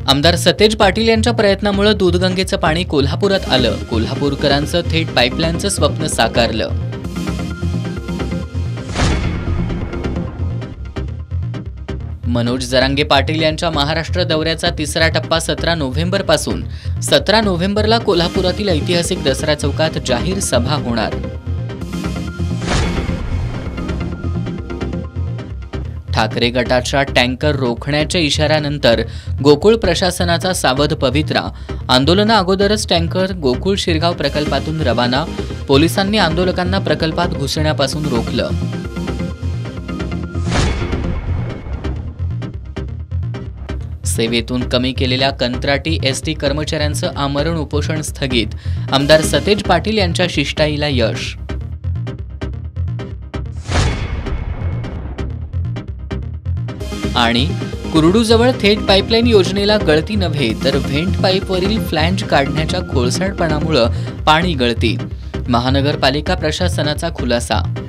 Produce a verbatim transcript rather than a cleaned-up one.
आमदार सतेज पाटील यांच्या प्रयत्नामुळे दूधगंगेचं पाणी कोल्हापुरात आलं. कोल्हापूरकरांचं थेट पाईपलाईनचं स्वप्न साकारलं. मनोज जरांगे पाटील यांच्या महाराष्ट्र दौऱ्याचा तिसरा टप्पा सतरा नोव्हेंबर पासून सतरा नोव्हेंबरला कोल्हापुरातील ऐतिहासिक दसरा चौकात जाहीर सभा होणार. ठाकरे गटाच्या टँकर रोखण्याच्या इशाऱ्यानंतर गोकुळ प्रशासनाचा सावध पवित्रा. आंदोलना अगोदरच टँकर गोकुळ शिरगाव प्रकल्पातून रवाना. पोलिसांनी आंदोलकांना प्रकल्पात घुसण्यापासून रोखलं. सेवेतून कमी केलेल्या कंत्राटी एसटी कर्मचाऱ्यांचं आमरण उपोषण स्थगित. आमदार सतेज पाटील यांच्या शिष्टाईला यश. आणि कुरडूजवळ थेट पाईपलाईन योजनेला गळती नव्हे तर व्हेंट पाईपवरील फ्लॅंज काढण्याच्या खोलसाडपणामुळे पाणी गळती. महानगरपालिका प्रशासनाचा खुलासा.